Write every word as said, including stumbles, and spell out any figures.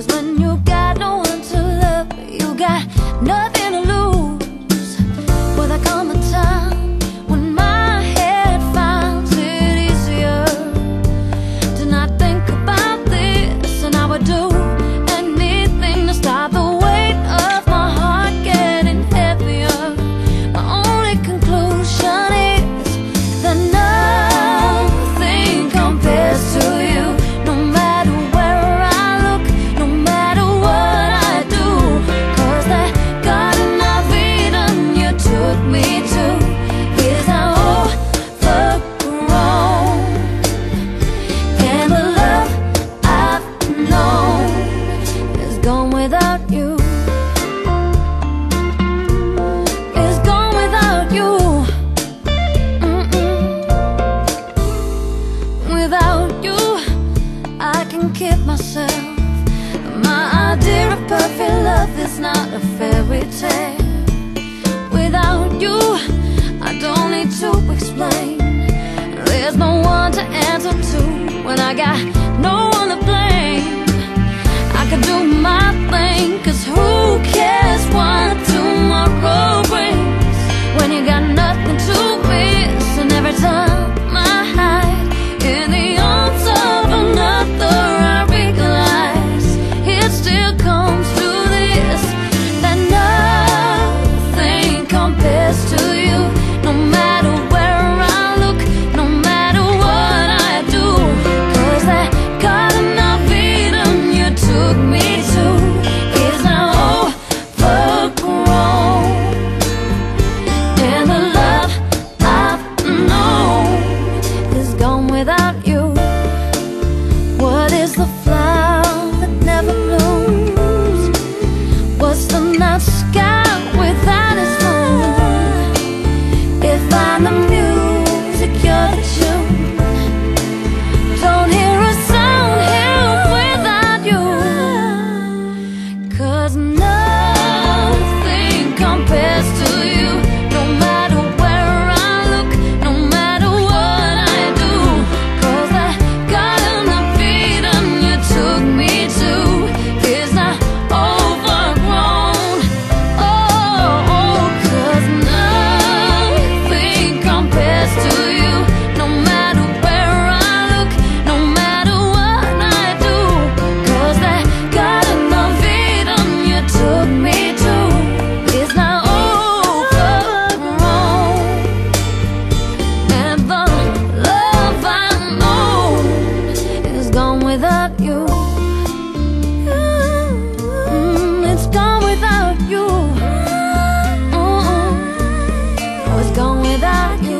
'cause when you got no one to love, you got nothing to lose. Will there come a time when my head finds it easier to not think about this, and I would do anything to stop the weight of my heart getting heavier? My only conclusion is that nothing compares to you. No matter where I look, no matter what I do, 'cause that garden of Eden you took me to is now overgrown, and the love I've known is gone without you. Is gone without you. Mm-mm. Without you, I can kid myself. My idea of perfect love is not a fairy tale. Without you, I don't need to explain. There's no one to answer to when I got no one to blame. I could do my thing, 'cause who cares what tomorrow brings when you got nothing to miss? And every time I hide in the arms of another, I realize it still comes to this, that nothing compares to you. No matter where I look, no matter what I do, 'cause that garden of Eden you took me to is now overgrown, and the love I've known is gone without you. What is the flower that never blooms? What's the night sky without its moon? If I'm the music, you're the tune. Don't hear a sound here without you, 'cause nothing compares to you. No matter where I look, no matter what I do, 'cause that garden of Eden you took me to is not overgrown. Oh, 'cause nothing compares to you. No matter where I look, no matter what I do, 'cause that garden of Eden you took me to is now overgrown, and the love I know is gone without you. Mm, it's gone without you. Mm, oh, it's gone without you.